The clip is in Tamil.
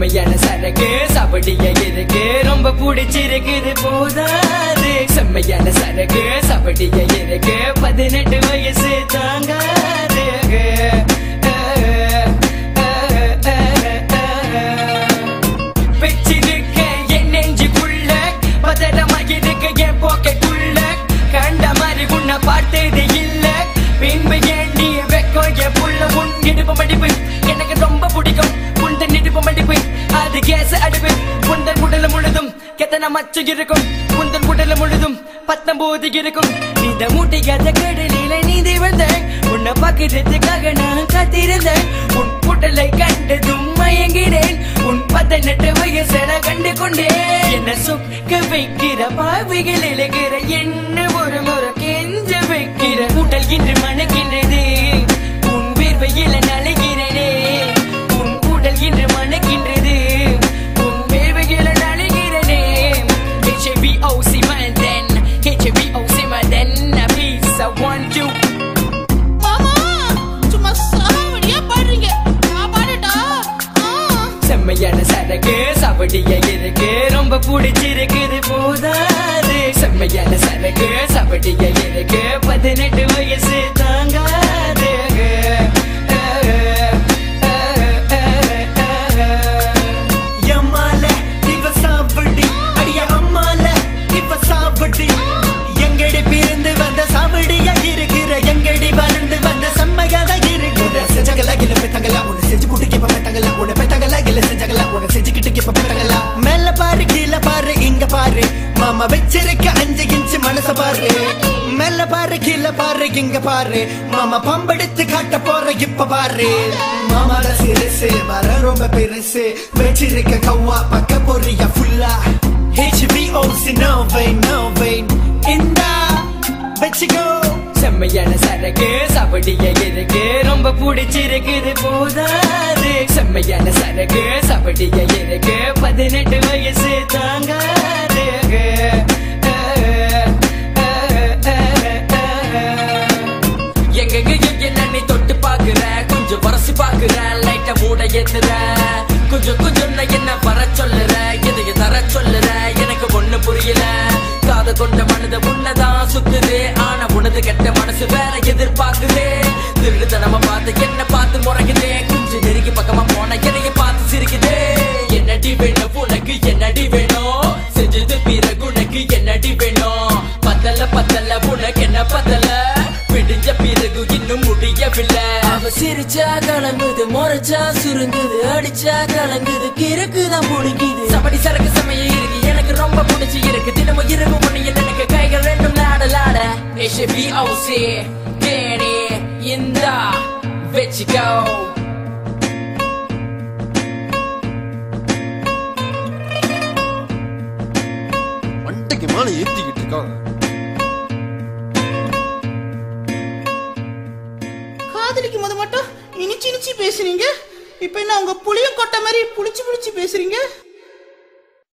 செம்மையான சரக்கு சாவடியா இருக்கு ரொம்ப பிடிச்சிருக்குது போதாது செம்மையான சரக்கு சாவடியா இருக்கு 18 வயசு தாங்காது வச்சிருக்க என் நெஞ்சுக்குள்ள பதறமாக இருக்க என் பாக்கெட்டுள்ள கண்ட மாதிரி உன்னை பார்த்தது இல்ல பின்பு ஏண்டி வெக்கோ என் புள்ள உன் இடுப்பு மடிப்பு எனக்கு ரொம்ப பிடிக்கும் உந்தன் இடுப்பு மடிப்பு அது கேஸ் அடுப்பு உந்தன் உடல முழுதும் எத்தனை மச்சு இருக்கும் உந்தன் உடல முழுதும் 19 இருக்கும் இந்த மூட்டையாத கடலில நீந்தி வந்தேன் உன்னை பார்க்கிறதுக்காக நான் காத்திருந்தேன் உன் உடலை கண்டதும் மயங்கினேன் உன் 18 வயசன கண்டு கொண்டேன் என்ன சொக்க வைக்கிற பாவிகள் இழகிற என்ன ஒரு முறை கெஞ்ச வைக்கிற உடல் இன்று மணக்கின்றது உன் வீர்வையில நலைகிறனே உன் உடல் இன்று மணக்கின்றது உன் வீர்வையில நலைகிறனே HBOC Mandan HBOC Mandan please I want you மாமா சும்மா சாவடியா பாடுறீங்க நான் பாடட்டா செம்மையான சரக்கு சாவடியா இருக்கு ரொம்ப பிடிச்சிருக்குது போதாது செம்மையான சரக்கு சாவடியா இருக்கு 18 வயசு தாங்காது எம்மால இவ சாவடி அடிய அம்மால இவ சாவடி எங்கடி பிறந்து வந்த சாவடியா இருக்கிற எங்கடி வளர்ந்து வந்த செம்மையாக இருக்கிற செஞ்சகலா இல்ல பெத்தகலா உன்னை செஞ்சு கூட்டி இப்ப பெத்தகலா உன்னை பெத்தகலா இல்ல செஞ்சகலா உன்னை செஞ்சுக்கிட்டு இப்ப பெத்தகலா மேல பாரு கீழே பாரு இங்க பாரு மாமா வச்சிருக்க 5 இன்ச்சு மனச பாரு மேல பாரு கீழே பாரு இங்க பாரு மாமா பம்பெடுத்து காட்ட போற இப்ப பாரு மாமா சிறுசு வர ரொம்ப பெருசு வச்சிருக்க கவ்வா பக்க போறியா ஃபுல்லா HBOC no vein இந்தா வச்சுக்கோ செம்மையான சரக்கு சாவடியா இருக்கு ரொம்ப பிடிச்சிருக்குது போதாது செம்மையான சரக்கு சாவடியா இருக்கு 18 வயசு தாங்காது எங்க என்ன நீ தொட்டு பாக்குற கொஞ்சம் வரசி பாக்குற லைட்ட மூட ஏத்துற கொஞ்சம் என்ன வர சொல்லுற எதைய தர சொல்லுற எனக்கு ஒண்ணு புரியல காத கொண்ட மனத உன்னதான் சுத்துது ஆனா உனது கெட்ட மனசு வேற எதிர்பார்க்குது திருடுத்தனமா பார்த்து என்ன பார்த்து முறைக்குதே கொஞ்சம் நெருங்கி பக்கமா போன என்னைய பார்த்து சிரிக்குது என்னடி வேணும் உனக்கு என்னடி வேணும் செஞ்சது பிறகு உனக்கு என்னடி வேணும் பத்தல உனக்கு என்ன பத்தல விடிஞ்ச பிறகு இன்னும் முடியவில்லை அவ சிரிச்சா கலங்குது முறைச்சா சுருங்குது அடிச்சா கலங்குது கிறுக்குதான் புடிக்குது சபடி சரக்கு சமய இருக்கு எனக்கு ரொம்ப பிடிச்சி இருக்கு தினமும் இரவு முன்னையில் எனக்கு கைகள் ரெண்டும் லாட HBOC தேனி இந்தா வச்சுக்கோ மண்டைக்கு மேல ஏத்திக்கிட்டு இருக்காங்க காதலிக்கும் போது மட்டும் இனிச்சு பேசுறீங்க இப்ப என்ன உங்க புளிய கொட்டை மாதிரி புளிச்சு பேசுறீங்க